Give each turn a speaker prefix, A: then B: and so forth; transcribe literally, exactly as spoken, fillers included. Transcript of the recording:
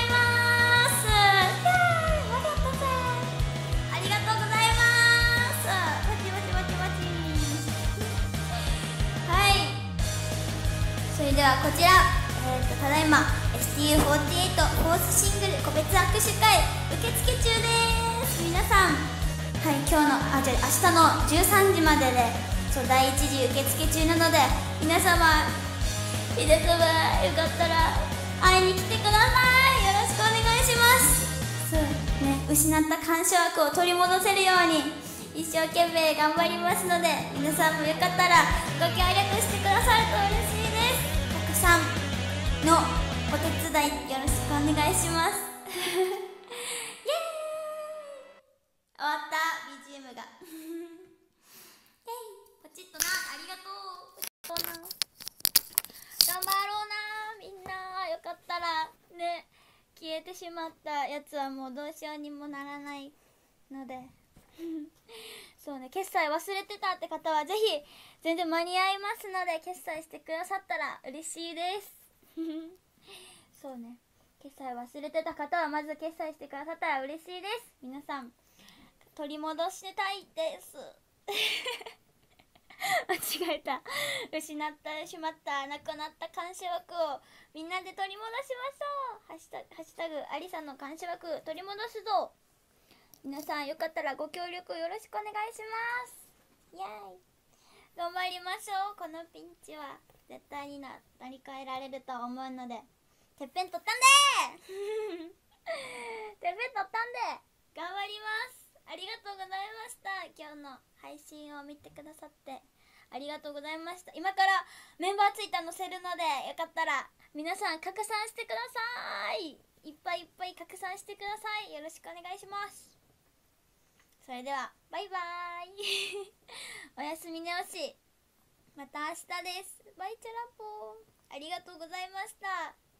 A: います。イエーイ、わかったぜ。ありがとうございます。バチバチバチバチ。はい、それではこちら、えー、とただいま エスティーユーフォーティーエイト フォースシングル個別握手会受付中です。皆さん、はい、今日のあじゃあ明日のじゅうさんじまででそうだいいち次受付中なので、皆様ひで様よかったら会いに来てください。よろしくお願いします。そうね、失った感謝枠を取り戻せるように一生懸命頑張りますので、皆さんもよかったらご協力してくださると嬉しいです。たくさんのお手伝いよろしくお願いします。イエーイ、終わった ビージーエム がイエーイ、ポチッとな、ありがとう。ポチッとな、頑張ろうなみんな。よかったらね、消えてしまったやつはもうどうしようにもならないのでそうね、決済忘れてたって方はぜひ全然間に合いますので決済してくださったら嬉しいですそうね、決済忘れてた方はまず決済してくださったら嬉しいです。皆さん取り戻したいです間違えた、失ってしまったなくなった感謝枠をみんなで取り戻しましょう。ハッシュタグ、ハッシュタグアリさんの感謝枠取り戻すぞ。皆さんよかったらご協力よろしくお願いします。イエーイ、頑張りましょう。このピンチは絶対にな乗り換えられると思うので、てっぺん取ったんでーてっぺん取ったんで頑張ります。ありがとうございました。今日の配信を見てくださってありがとうございました。今からメンバーツイッター載せるので、よかったら皆さん拡散してください。いっぱいいっぱい拡散してください。よろしくお願いします。それではバイバーイおやすみねおし。 また明日です。バイチャラポー。ありがとうございました。